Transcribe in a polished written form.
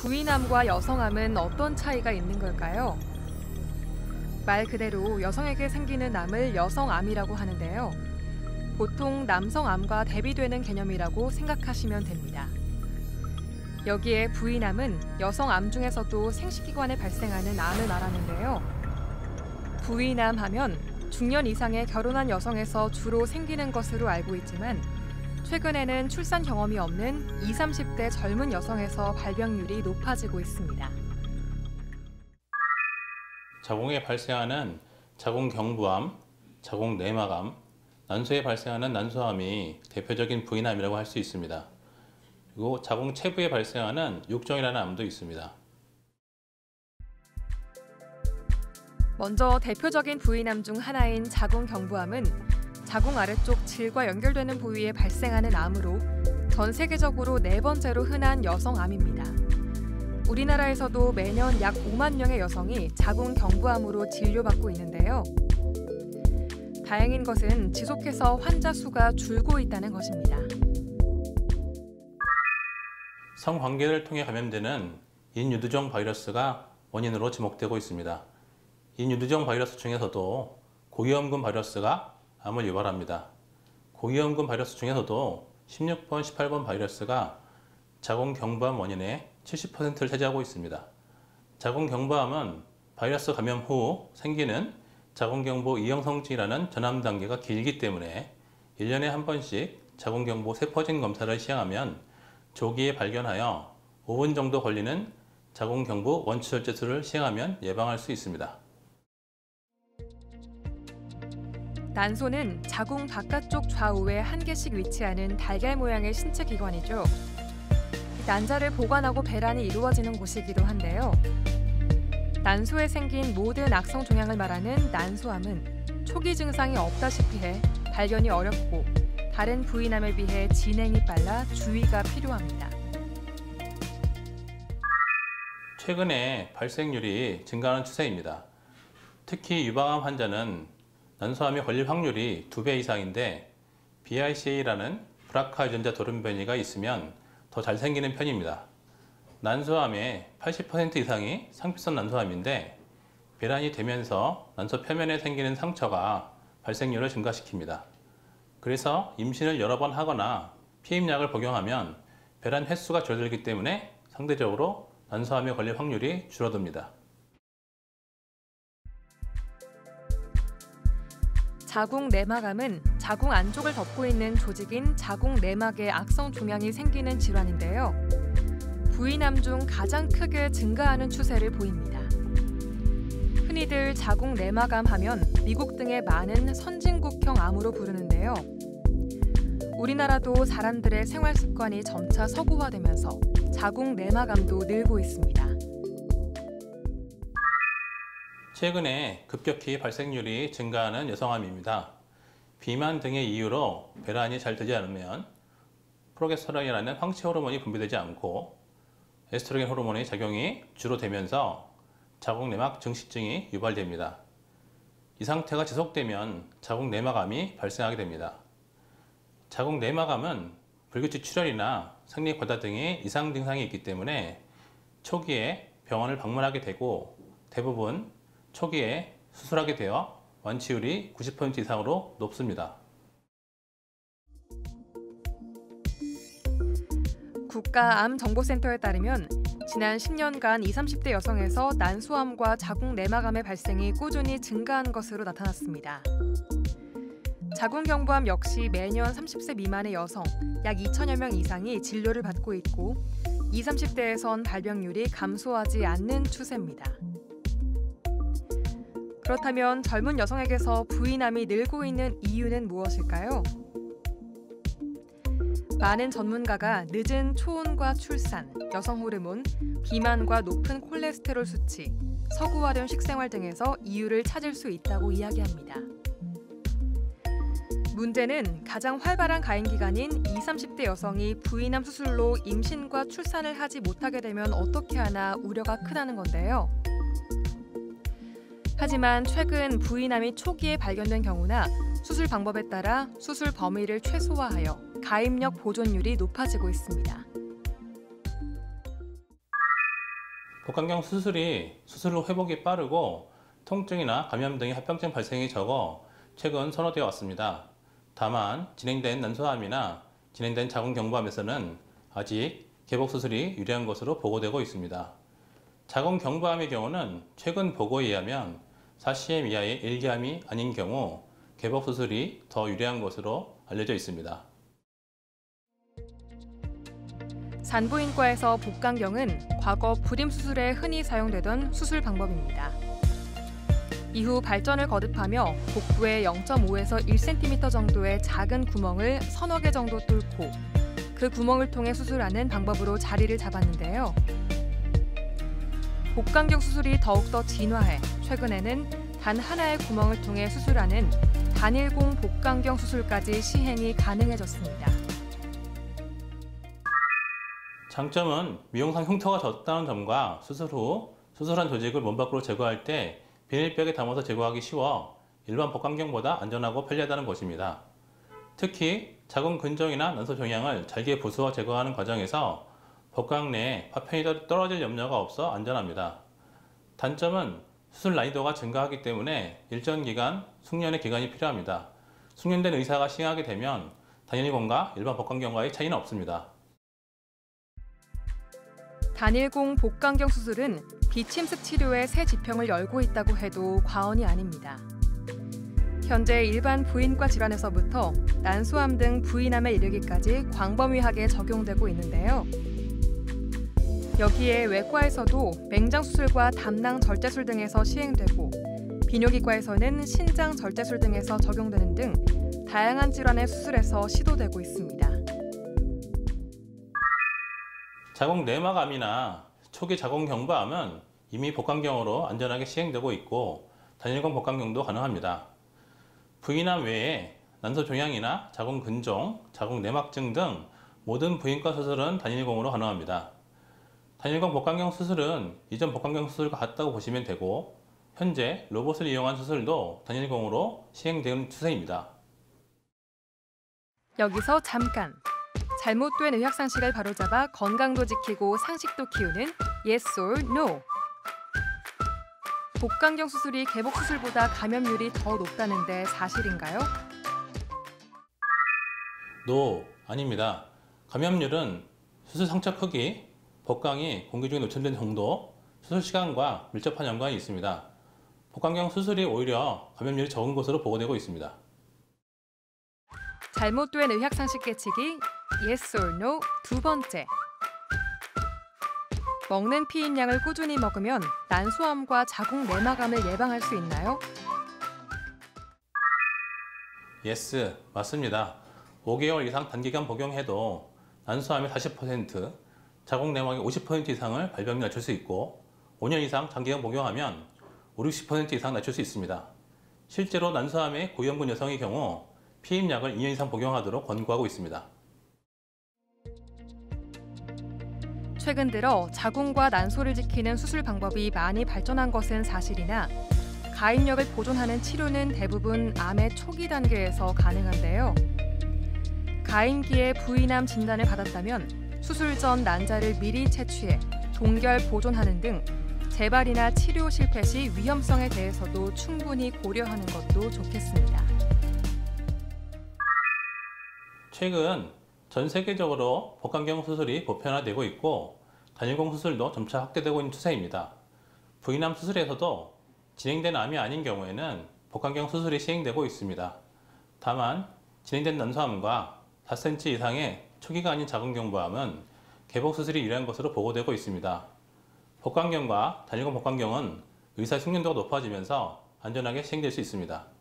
부인암과 여성암은 어떤 차이가 있는 걸까요? 말 그대로 여성에게 생기는 암을 여성암이라고 하는데요. 보통 남성암과 대비되는 개념이라고 생각하시면 됩니다. 여기에 부인암은 여성암 중에서도 생식기관에 발생하는 암을 말하는데요. 부인암 하면 중년 이상의 결혼한 여성에서 주로 생기는 것으로 알고 있지만 최근에는 출산 경험이 없는 20, 30대 젊은 여성에서 발병률이 높아지고 있습니다. 자궁에 발생하는 자궁경부암, 자궁내막암, 난소에 발생하는 난소암이 대표적인 부인암이라고 할 수 있습니다. 그리고 자궁체부에 발생하는 육종이라는 암도 있습니다. 먼저 대표적인 부인암 중 하나인 자궁경부암은 자궁 아래쪽 질과 연결되는 부위에 발생하는 암으로 전 세계적으로 4번째로 흔한 여성암입니다. 우리나라에서도 매년 약 5만 명의 여성이 자궁경부암으로 진료받고 있는데요. 다행인 것은 지속해서 환자 수가 줄고 있다는 것입니다. 성관계를 통해 감염되는 인유두종 바이러스가 원인으로 지목되고 있습니다. 인유두종 바이러스 중에서도 고위험군 바이러스가 암을 유발합니다. 고위험군 바이러스 중에서도 16번, 18번 바이러스가 자궁경부암 원인의 70%를 차지하고 있습니다. 자궁경부암은 바이러스 감염 후 생기는 자궁경부 이형성증이라는 전암 단계가 길기 때문에 1년에 한 번씩 자궁경부 세포진 검사를 시행하면 조기에 발견하여 5분 정도 걸리는 자궁경부 원추절제술을 시행하면 예방할 수 있습니다. 난소는 자궁 바깥쪽 좌우에 한 개씩 위치하는 달걀 모양의 신체 기관이죠. 난자를 보관하고 배란이 이루어지는 곳이기도 한데요. 난소에 생긴 모든 악성 종양을 말하는 난소암은 초기 증상이 없다시피 해 발견이 어렵고 다른 부인암에 비해 진행이 빨라 주의가 필요합니다. 최근에 발생률이 증가하는 추세입니다. 특히 유방암 환자는 난소암에 걸릴 확률이 2배 이상인데 BRCA라는 브라카 유전자 돌연변이가 있으면 더 잘 생기는 편입니다. 난소암의 80% 이상이 상피성 난소암인데 배란이 되면서 난소 표면에 생기는 상처가 발생률을 증가시킵니다. 그래서 임신을 여러 번 하거나 피임약을 복용하면 배란 횟수가 줄어들기 때문에 상대적으로 난소암에 걸릴 확률이 줄어듭니다. 자궁내막암은 자궁 안쪽을 덮고 있는 조직인 자궁내막에 악성 종양이 생기는 질환인데요. 부인암 중 가장 크게 증가하는 추세를 보입니다. 흔히들 자궁내막암 하면 미국 등의 많은 선진국형 암으로 부르는데요. 우리나라도 사람들의 생활 습관이 점차 서구화되면서 자궁내막암도 늘고 있습니다. 최근에 급격히 발생률이 증가하는 여성암입니다. 비만 등의 이유로 배란이 잘 되지 않으면 프로게스테론이라는 황체 호르몬이 분비되지 않고 에스트로겐 호르몬의 작용이 주로 되면서 자궁내막 증식증이 유발됩니다. 이 상태가 지속되면 자궁내막암이 발생하게 됩니다. 자궁내막암은 불규칙 출혈이나 생리과다 등의 이상 증상이 있기 때문에 초기에 병원을 방문하게 되고 대부분 초기에 수술하게 되어 완치율이 90% 이상으로 높습니다. 국가암정보센터에 따르면 지난 10년간 20, 30대 여성에서 난소암과 자궁내막암의 발생이 꾸준히 증가한 것으로 나타났습니다. 자궁경부암 역시 매년 30세 미만의 여성 약 2천여 명 이상이 진료를 받고 있고 20, 30대에선 발병률이 감소하지 않는 추세입니다. 그렇다면 젊은 여성에게서 부인암이 늘고 있는 이유는 무엇일까요? 많은 전문가가 늦은 초혼과 출산, 여성 호르몬, 비만과 높은 콜레스테롤 수치, 서구화된 식생활 등에서 이유를 찾을 수 있다고 이야기합니다. 문제는 가장 활발한 가임기간인 20, 30대 여성이 부인암 수술로 임신과 출산을 하지 못하게 되면 어떻게 하나 우려가 크다는 건데요. 하지만 최근 부인암이 초기에 발견된 경우나 수술 방법에 따라 수술 범위를 최소화하여 가임력 보존율이 높아지고 있습니다. 복강경 수술이 수술 후 회복이 빠르고 통증이나 감염 등의 합병증 발생이 적어 최근 선호되어 왔습니다. 다만 진행된 난소암이나 진행된 자궁경부암에서는 아직 개복 수술이 유리한 것으로 보고되고 있습니다. 자궁경부암의 경우는 최근 보고에 의하면 4cm 이하의 일기암이 아닌 경우 개복 수술이 더 유리한 것으로 알려져 있습니다. 산부인과에서 복강경은 과거 불임 수술에 흔히 사용되던 수술 방법입니다. 이후 발전을 거듭하며 복부에 0.5에서 1cm 정도의 작은 구멍을 서너 개 정도 뚫고 그 구멍을 통해 수술하는 방법으로 자리를 잡았는데요. 복강경 수술이 더욱더 진화해 최근에는 단 하나의 구멍을 통해 수술하는 단일공 복강경 수술까지 시행이 가능해졌습니다. 장점은 미용상 흉터가 적다는 점과 수술 후 수술한 조직을 몸 밖으로 제거할 때 비닐백에 담아서 제거하기 쉬워 일반 복강경보다 안전하고 편리하다는 것입니다. 특히 자궁 근종이나 난소 종양을 잘게 부수어 제거하는 과정에서 복강 내에 파편이 떨어질 염려가 없어 안전합니다. 단점은 수술 난이도가 증가하기 때문에 일정 기간 숙련의 기간이 필요합니다. 숙련된 의사가 시행하게 되면 단일공과 일반 복강경과의 차이는 없습니다. 단일공 복강경 수술은 비침습 치료의 새 지평을 열고 있다고 해도 과언이 아닙니다. 현재 일반 부인과 질환에서부터 난소암 등 부인암에 이르기까지 광범위하게 적용되고 있는데요. 여기에 외과에서도 맹장 수술과 담낭 절제술 등에서 시행되고 비뇨기과에서는 신장 절제술 등에서 적용되는 등 다양한 질환의 수술에서 시도되고 있습니다. 자궁 내막암이나 초기 자궁경부암은 이미 복강경으로 안전하게 시행되고 있고 단일공 복강경도 가능합니다. 부인암 외에 난소 종양이나 자궁 근종, 자궁 내막증 등 모든 부인과 수술은 단일공으로 가능합니다. 단일공 복강경 수술은 이전 복강경 수술과 같다고 보시면 되고 현재 로봇을 이용한 수술도 단일공으로 시행되는 추세입니다. 여기서 잠깐! 잘못된 의학상식을 바로잡아 건강도 지키고 상식도 키우는 Yes or No! 복강경 수술이 개복 수술보다 감염률이 더 높다는데 사실인가요? No, 아닙니다. 감염률은 수술 상처 크기, 복강이 공기 중에 노출된 정도, 수술 시간과 밀접한 연관이 있습니다. 복강경 수술이 오히려 감염률이 적은 것으로 보고되고 있습니다. 잘못된 의학상식 깨치기 Yes or No 두 번째. 먹는 피임약을 꾸준히 먹으면 난소암과 자궁 내막암을 예방할 수 있나요? Yes, 맞습니다. 5개월 이상 단기간 복용해도 난소암의 40%, 자궁 내막의 50% 이상을 발병률 낮출 수 있고 5년 이상 장기간 복용하면 50, 60% 이상 낮출 수 있습니다. 실제로 난소암의 고위험군 여성의 경우 피임약을 2년 이상 복용하도록 권고하고 있습니다. 최근 들어 자궁과 난소를 지키는 수술 방법이 많이 발전한 것은 사실이나 가임력을 보존하는 치료는 대부분 암의 초기 단계에서 가능한데요. 가임기에 부인암 진단을 받았다면 수술 전 난자를 미리 채취해 동결 보존하는 등 재발이나 치료 실패 시 위험성에 대해서도 충분히 고려하는 것도 좋겠습니다. 최근 전 세계적으로 복강경 수술이 보편화되고 있고 단일공 수술도 점차 확대되고 있는 추세입니다. 부인암 수술에서도 진행된 암이 아닌 경우에는 복강경 수술이 시행되고 있습니다. 다만 진행된 난소암과 4cm 이상의 초기가 아닌 자궁경부암은 개복 수술이 유리한 것으로 보고되고 있습니다. 복강경과 단일공 복강경은 의사 숙련도가 높아지면서 안전하게 시행될 수 있습니다.